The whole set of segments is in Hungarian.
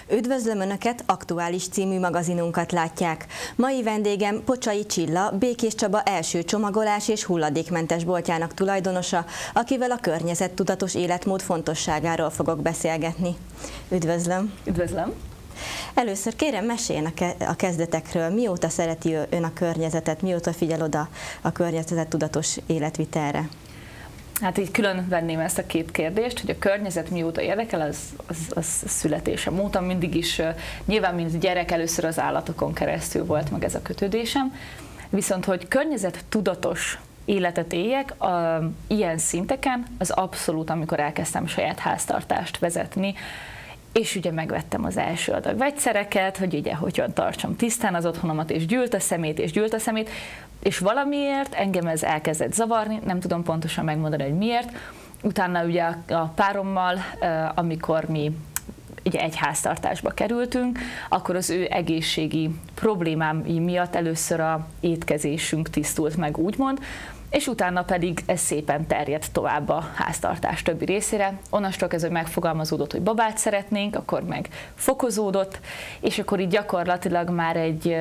Üdvözlöm Önöket, Aktuális című magazinunkat látják. Mai vendégem Pocsai Csilla, Békés Csaba első csomagolás és hulladékmentes boltjának tulajdonosa, akivel a környezettudatos életmód fontosságáról fogok beszélgetni. Üdvözlöm! Üdvözlöm! Először kérem, meséljen a kezdetekről. Mióta szereti Ön a környezetet, mióta figyel oda a környezettudatos életvitelre? Hát így külön venném ezt a két kérdést, hogy a környezet mióta érdekel, az születésem óta mindig is, nyilván mint gyerek először az állatokon keresztül volt meg ez a kötődésem, viszont hogy környezettudatos életet éljek, ilyen szinteken az abszolút, amikor elkezdtem saját háztartást vezetni, és ugye megvettem az első adag vegyszereket, hogy ugye hogyan tartsam tisztán az otthonomat, és gyűlt a szemét, és valamiért engem ez elkezdett zavarni, nem tudom pontosan megmondani, hogy miért. Utána ugye a párommal, amikor mi ugye egy háztartásba kerültünk, akkor az ő egészségi problémái miatt először a étkezésünk tisztult meg, úgymond, és utána pedig ez szépen terjedt tovább a háztartás többi részére. Onnastól kezdve megfogalmazódott, hogy babát szeretnénk, akkor meg fokozódott, és akkor így gyakorlatilag már egy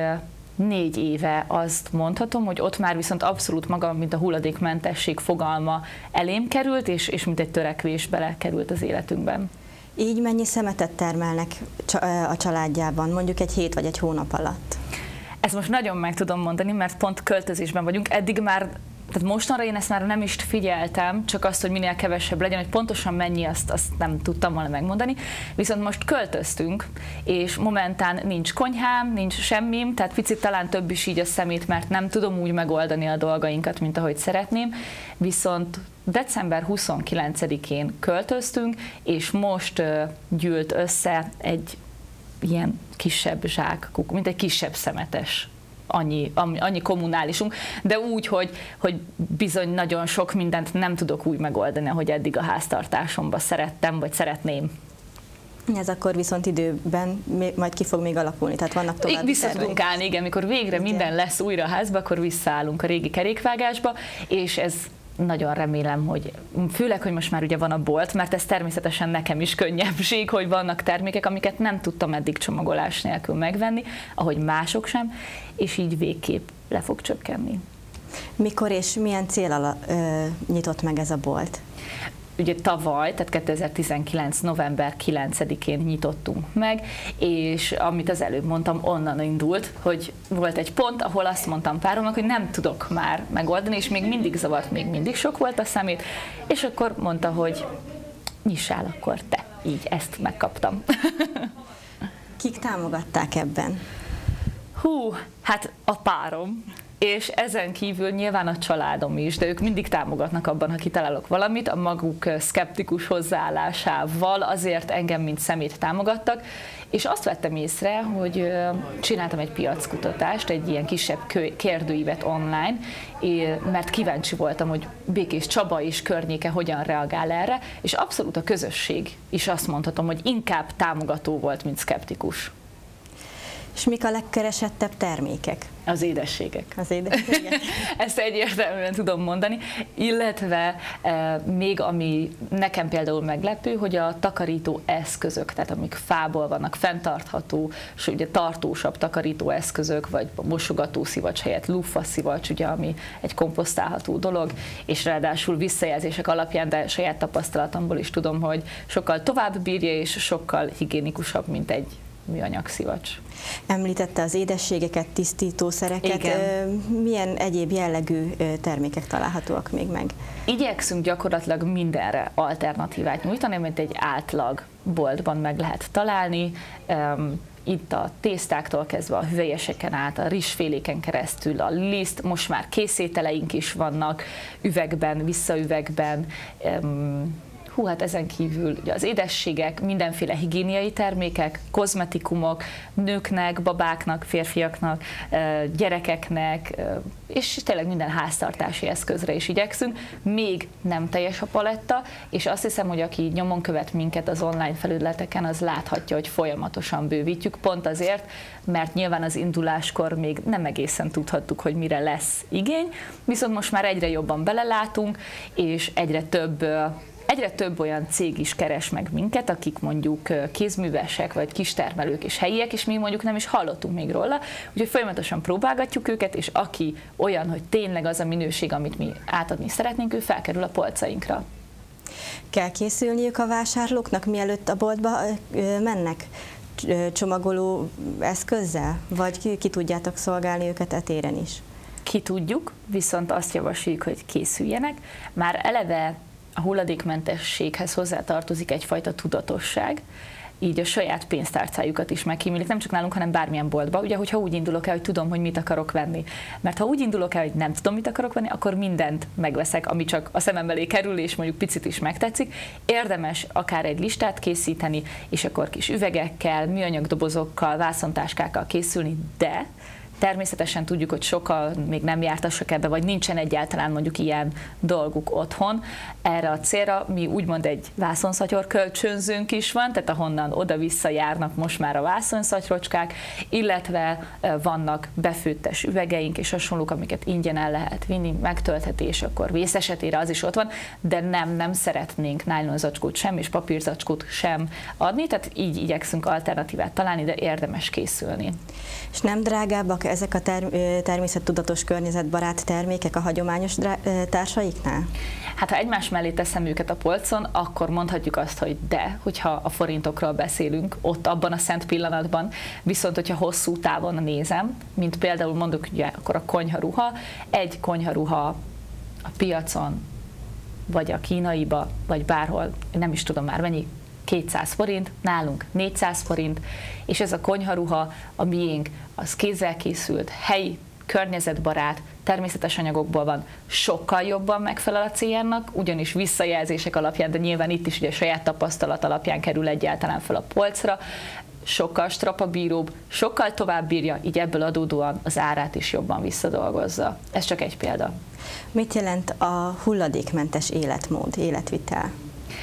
4 éve azt mondhatom, hogy ott már viszont abszolút maga, mint a hulladékmentesség fogalma elém került, és mint egy törekvés belekerült az életünkben. Így mennyi szemetet termelnek a családjában, mondjuk egy hét vagy egy hónap alatt? Ezt most nagyon meg tudom mondani, mert pont költözésben vagyunk. Eddig már, tehát mostanra én ezt már nem is figyeltem, csak azt, hogy minél kevesebb legyen, hogy pontosan mennyi, azt nem tudtam volna megmondani. Viszont most költöztünk, és momentán nincs konyhám, nincs semmim, tehát picit talán több is így a szemét, mert nem tudom úgy megoldani a dolgainkat, mint ahogy szeretném. Viszont december 29-én költöztünk, és most gyűlt össze egy ilyen kisebb zsák, mint egy kisebb szemetes. Annyi kommunálisunk, de úgy, hogy bizony nagyon sok mindent nem tudok úgy megoldani, hogy eddig a háztartásomba szerettem, vagy szeretném. Ez akkor viszont időben majd ki fog még alakulni, tehát vannak további Vissza tudunk állni, igen, amikor végre minden lesz újra a házba, akkor visszaállunk a régi kerékvágásba, és ez nagyon remélem, hogy főleg, hogy most már ugye van a bolt, mert ez természetesen nekem is könnyebbség, hogy vannak termékek, amiket nem tudtam eddig csomagolás nélkül megvenni, ahogy mások sem, és így végképp le fog csökkenni. Mikor és milyen céllal nyitott meg ez a bolt? Ugye tavaly, tehát 2019. november 9-én nyitottunk meg, és amit az előbb mondtam, onnan indult, hogy volt egy pont, ahol azt mondtam páromnak, hogy nem tudok már megoldani, és még mindig zavart, még mindig sok volt a szemét, és akkor mondta, hogy nyissál akkor te. Így ezt megkaptam. Kik támogatták ebben? Hát a párom. És ezen kívül nyilván a családom is, de ők mindig támogatnak abban, ha kitalálok valamit, a maguk szkeptikus hozzáállásával azért engem, mint szemét támogattak, és azt vettem észre, hogy csináltam egy piackutatást, egy ilyen kisebb kérdőívet online, mert kíváncsi voltam, hogy Békés Csaba és környéke hogyan reagál erre, és abszolút a közösség is azt mondhatom, hogy inkább támogató volt, mint szkeptikus. És mik a legkeresettebb termékek? Az édességek. Az édességek. Ezt egyértelműen tudom mondani, illetve még ami nekem például meglepő, hogy a takarító eszközök, tehát amik fából vannak, fenntartható, és ugye tartósabb takarító eszközök, vagy mosogató szivacs helyett luffa szivacs, ugye, ami egy komposztálható dolog, és ráadásul visszajelzések alapján, de saját tapasztalatomból is tudom, hogy sokkal tovább bírja, és sokkal higiénikusabb, mint egy műanyag szivacs. Említette az édességeket, tisztítószereket. Igen. Milyen egyéb jellegű termékek találhatóak még meg? Igyekszünk gyakorlatilag mindenre alternatívát nyújtani, amit egy átlag boltban meg lehet találni. Itt a tésztáktól kezdve a hüvelyeseken át, a rizsféléken keresztül, a liszt, most már készételeink is vannak, üvegben, visszaüvegben, hát ezen kívül ugye az édességek, mindenféle higiéniai termékek, kozmetikumok, nőknek, babáknak, férfiaknak, gyerekeknek, és tényleg minden háztartási eszközre is igyekszünk. Még nem teljes a paletta, és azt hiszem, hogy aki nyomon követ minket az online felületeken, az láthatja, hogy folyamatosan bővítjük, pont azért, mert nyilván az induláskor még nem egészen tudhattuk, hogy mire lesz igény, viszont most már egyre jobban belelátunk, és egyre több egyre több olyan cég is keres meg minket, akik mondjuk kézművesek, vagy kistermelők és helyiek, és mi mondjuk nem is hallottunk még róla, úgyhogy folyamatosan próbálgatjuk őket, és aki olyan, hogy tényleg az a minőség, amit mi átadni szeretnénk, ő felkerül a polcainkra. Kell készülniük a vásárlóknak, mielőtt a boltba mennek? Csomagoló eszközzel? Vagy ki tudjátok szolgálni őket e téren is? Ki tudjuk, viszont azt javasoljuk, hogy készüljenek. Már eleve a hulladékmentességhez hozzátartozik egyfajta tudatosság, így a saját pénztárcájukat is megkímélik, nem csak nálunk, hanem bármilyen boltba. Ugye, hogyha úgy indulok el, hogy tudom, hogy mit akarok venni. Mert ha úgy indulok el, hogy nem tudom, mit akarok venni, akkor mindent megveszek, ami csak a szemem elé kerül, és mondjuk picit is megtetszik. Érdemes akár egy listát készíteni, és akkor kis üvegekkel, műanyag dobozokkal, vászontáskákkal készülni, de természetesen tudjuk, hogy sokkal még nem jártassak ebbe, vagy nincsen egyáltalán mondjuk ilyen dolguk otthon. Erre a célra mi úgymond egy vászonszatyor kölcsönzőnk is van, tehát ahonnan oda-vissza járnak most már a vászonszatyrocskák, illetve vannak befőttes üvegeink és hasonlók, amiket ingyen el lehet vinni, megtöltheti, és akkor vész esetére az is ott van, de nem szeretnénk nájlonzacskót sem és papírzacskót sem adni, tehát így igyekszünk alternatívát találni, de érdemes készülni. És nem drágábbak ezek a természettudatos, környezetbarát termékek a hagyományos társaiknál? Hát ha egymás mellé teszem őket a polcon, akkor mondhatjuk azt, hogy de, hogyha a forintokról beszélünk, ott abban a szent pillanatban, viszont hogyha hosszú távon nézem, mint például mondok, ugye, akkor a konyharuha, egy konyharuha a piacon, vagy a kínaiba, vagy bárhol, nem is tudom már mennyi, 200 forint, nálunk 400 forint, és ez a konyharuha, a miénk, az kézzel készült, helyi, környezetbarát, természetes anyagokból van, sokkal jobban megfelel a céljának, ugyanis visszajelzések alapján, de nyilván itt is ugye saját tapasztalat alapján kerül egyáltalán fel a polcra, sokkal strapabíróbb, sokkal tovább bírja, így ebből adódóan az árát is jobban visszadolgozza. Ez csak egy példa. Mit jelent a hulladékmentes életmód, életvitel?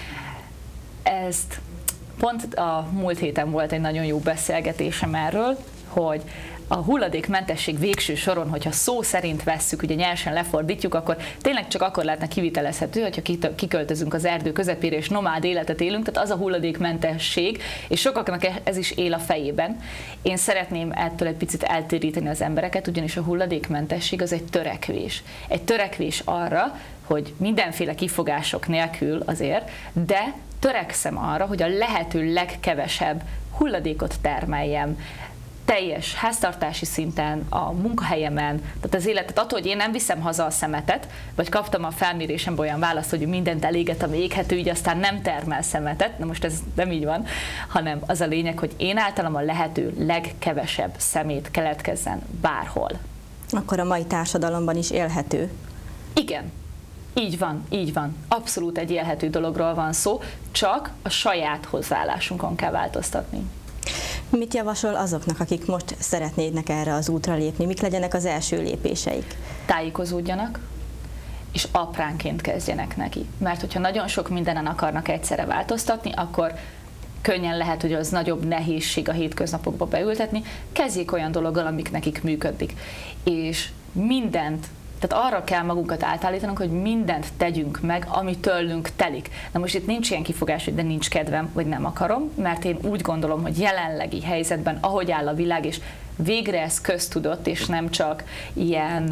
Ezt pont a múlt héten volt egy nagyon jó beszélgetésem erről, hogy a hulladékmentesség végső soron, hogyha szó szerint vesszük, ugye nyersen lefordítjuk, akkor tényleg csak akkor lehetne kivitelezhető, hogyha kiköltözünk az erdő közepére és nomád életet élünk, tehát az a hulladékmentesség, és sokaknak ez is él a fejében. Én szeretném ettől egy picit eltéríteni az embereket, ugyanis a hulladékmentesség az egy törekvés. Egy törekvés arra, hogy mindenféle kifogások nélkül azért, de törekszem arra, hogy a lehető legkevesebb hulladékot termeljem, teljes háztartási szinten, a munkahelyemen, tehát az életet, attól, hogy én nem viszem haza a szemetet, vagy kaptam a felmérésemben olyan választ, hogy mindent eléget, ami éghető, így aztán nem termel szemetet, na most ez nem így van, hanem az a lényeg, hogy én általam a lehető legkevesebb szemét keletkezzen bárhol. Akkor a mai társadalomban is élhető. Igen. Így van, így van. Abszolút egy élhető dologról van szó, csak a saját hozzáállásunkon kell változtatni. Mit javasol azoknak, akik most szeretnének erre az útra lépni? Mik legyenek az első lépéseik? Tájékozódjanak, és apránként kezdjenek neki. Mert hogyha nagyon sok mindenen akarnak egyszerre változtatni, akkor könnyen lehet, hogy az nagyobb nehézség a hétköznapokba beültetni. Kezdjék olyan dologgal, amik nekik működik. És mindent, tehát arra kell magunkat átállítanunk, hogy mindent tegyünk meg, ami tőlünk telik. Na most itt nincs ilyen kifogás, hogy de nincs kedvem, vagy nem akarom, mert én úgy gondolom, hogy jelenlegi helyzetben, ahogy áll a világ, és végre ez köztudott, és nem csak ilyen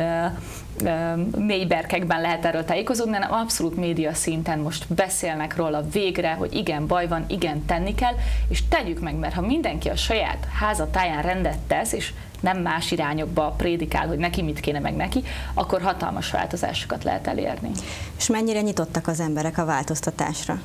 mélyberkekben lehet erről tájékozódni, hanem abszolút média szinten most beszélnek róla végre, hogy igen, baj van, igen, tenni kell, és tegyük meg, mert ha mindenki a saját házatáján rendet tesz, és nem más irányokba prédikál, hogy neki mit kéne meg neki, akkor hatalmas változásokat lehet elérni. És mennyire nyitottak az emberek a változtatásra?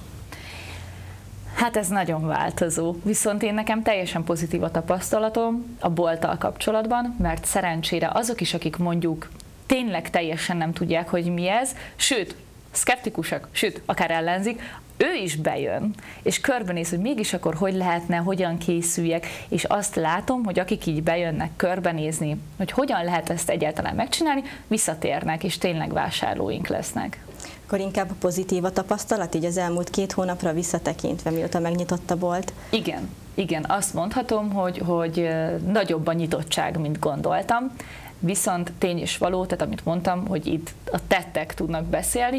Hát ez nagyon változó, viszont én nekem teljesen pozitív a tapasztalatom a bolttal kapcsolatban, mert szerencsére azok is, akik mondjuk tényleg teljesen nem tudják, hogy mi ez, sőt, szkeptikusak, sőt, akár ellenzik, ő is bejön, és körbenéz, hogy mégis akkor hogy lehetne, hogyan készüljek, és azt látom, hogy akik így bejönnek körbenézni, hogy hogyan lehet ezt egyáltalán megcsinálni, visszatérnek, és tényleg vásárlóink lesznek. Akkor inkább pozitív a tapasztalat, így az elmúlt 2 hónapra visszatekintve, mióta megnyitott a bolt? Igen, azt mondhatom, hogy nagyobb a nyitottság, mint gondoltam, viszont tény és való, tehát amit mondtam, hogy itt a tettek tudnak beszélni,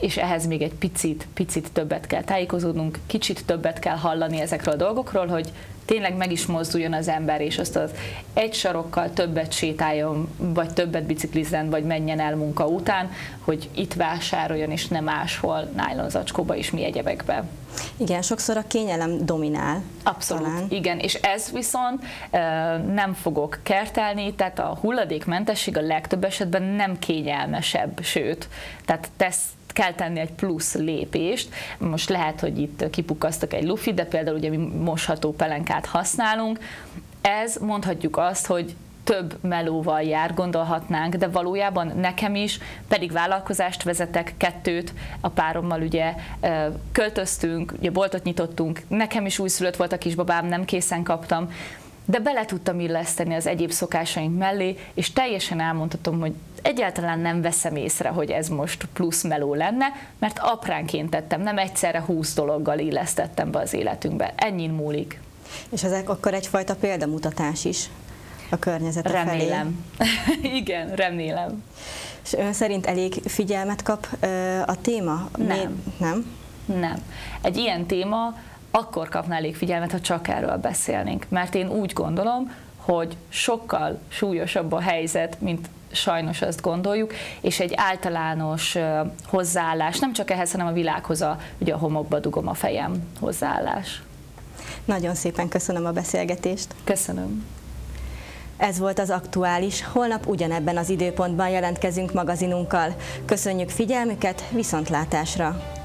és ehhez még egy picit többet kell tájékozódnunk, kicsit többet kell hallani ezekről a dolgokról, hogy tényleg meg is mozduljon az ember, és azt az egy sarokkal többet sétáljon, vagy többet biciklizzen, vagy menjen el munka után, hogy itt vásároljon, és nem máshol nájlonzacskóba is mi egyebekbe. Igen, sokszor a kényelem dominál. Abszolút, talán. Igen, és ez viszont nem fogok kertelni, tehát a hulladékmentesség a legtöbb esetben nem kényelmesebb, sőt, tehát kell tenni egy plusz lépést. Most lehet, hogy itt kipukasztak egy lufit, de például ugye mi mosható pelenkát használunk. Ez mondhatjuk azt, hogy több melóval jár, gondolhatnánk, de valójában nekem is, pedig vállalkozást vezetek, 2, a párommal ugye költöztünk, ugye boltot nyitottunk, nekem is újszülött volt a kisbabám, nem készen kaptam, de bele tudtam illeszteni az egyéb szokásaink mellé, és teljesen elmondhatom, hogy egyáltalán nem veszem észre, hogy ez most plusz meló lenne, mert apránként tettem, nem egyszerre 20 dologgal illesztettem be az életünkbe. Ennyin múlik. És ezek akkor egyfajta példamutatás is a környezete felé. Remélem. Igen, remélem. És ön szerint elég figyelmet kap a téma? Nem. Nem. Egy ilyen téma akkor kapna elég figyelmet, ha csak erről beszélnénk. Mert én úgy gondolom, hogy sokkal súlyosabb a helyzet, mint sajnos azt gondoljuk, és egy általános hozzáállás, nem csak ehhez, hanem a világhoz ugye a homokba dugom a fejem hozzáállás. Nagyon szépen köszönöm a beszélgetést. Köszönöm. Ez volt az Aktuális. Holnap ugyanebben az időpontban jelentkezünk magazinunkkal. Köszönjük figyelmüket, viszontlátásra!